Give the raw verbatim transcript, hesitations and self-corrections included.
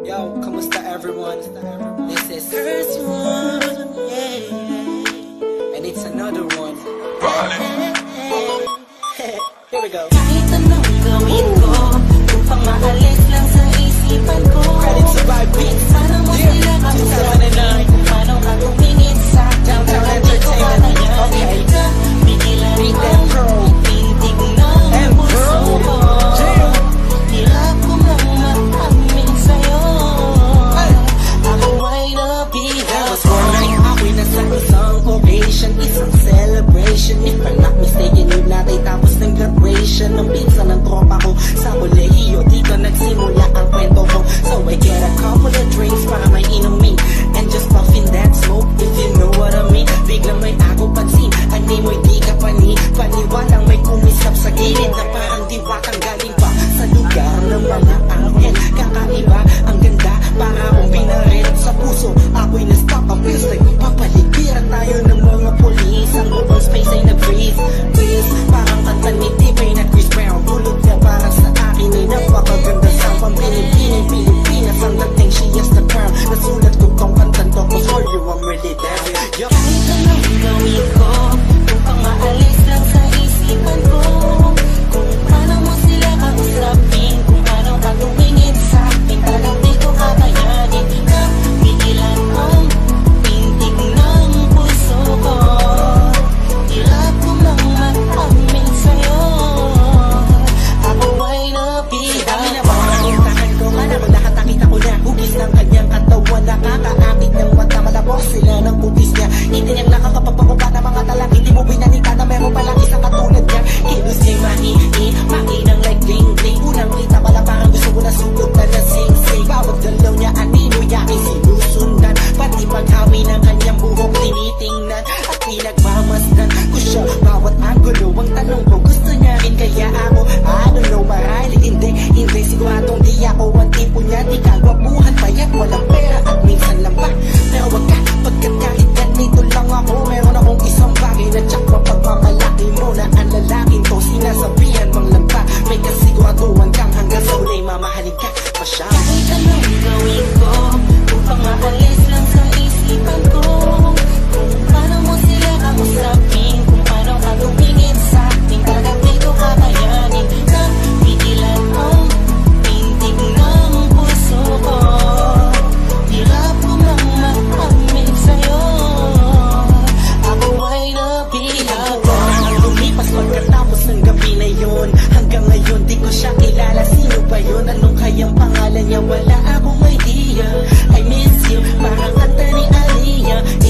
Yo, kamusta everyone? This is first one, yeah. And it's another one. Here we go. Kahit anong gawin ko, upang maalis lang sa isipan ko. Credit to Vibe Beats. Paano mo sila kausapin? Kung paano ka tumingin sa Downtown Entertainment. Okay. Bigilan Beat mo them pro. pintig ng puso ko. Hirap ko mang makamin sa'yo. Ako ay nabilang. I was wondering, ako'y nasa isang occasion, isang celebration. If I'm not mistaken, yun natin tapos ng graduation ng pinsan ng tropa ko sa kolehiyo. Dito nagsimula ang kwento ko. So I get a couple of drinks para may inumin and just puffin that smoke, if you know what I mean. Biglang may ako pansin, ani mo'y di ka pani paniwalang may kumisap sa gilid na parang diwatang galing pa sa lugar ng mga anghel. Kakaiba, ang ganda, para akong binaril sa puso. Ako'y na-stop ang pills, nagpapaligiran tayo ng mga polis. Ang open space ay nag-freeze, freeze. Parang kanta ni T-Pain na Chris Brown. Tulog niya parang sa akin ay napakaganda sa pambilipining Pilipinas. Ang dating she has the crown. Nasulat ko tong kantan to, cause for you I'm really there. Yup. Kahit anong gawin ko, upang maalis lang sa isipan ko. Kung paano mo sila kausapin, kung paano ka tumingin sa akin, talagang di ko kakayanin na pigilan ang pintig ng puso ko. Hirap ko mang makamin sa'yo. Ako ay nabilang. Kami na ba ang intahan ko? Mana mo nakatakita ko na hugis ng kanyang katawan. Nakakaakit ng mata, malabos sila ng bugis niya. Hindi niyang nakakapagpakupa na mga talang hindi mo binanita na meron palang isang katulad niya. Kilos niya mahi-hi, makinang like bling-bling. Unang kita pala parang gusto ko na sugot na nasing-sing. Bawat galaw niya anino yaking sinusundan. Pati paghawi ng kanyang buhok tinitingnan at pinagmamasdan ko siya. Bawat angulo ang tanong ko, gusto niya rin kaya ako? I don't know, marahil hindi, hindi siguradong di ako ang tipo niya. Di kagwapuhan, payat, walang pera at minsan lang ba? Pero wag ka, pagkat kahit ganito lang ako, meron akong isang bagay na tsak mapagmamalaki mo na ang lalaking to. Sinasabihan mang lampa, may kasiguraduhan kang hanggang sa huli mamahalin ka pa siya. Kahit anong gawin ko, upang maalis lang sa isipan ko. Kung paano mo sila kausapin, kung paano ka tumingin sa akin, talagang di ko kakayanin na pigilan ang pintig ng puso ko. Hirap ko mang makamin sa'yo. Ako ay nabilang. Ang lumipas pagkatapos ng gabi na yun, hanggang ngayon di ko siya kilala. Sino ba yun? Anong kayang pangalan niya? Wala akong idea. I miss you, parang kanta ni Aliyah.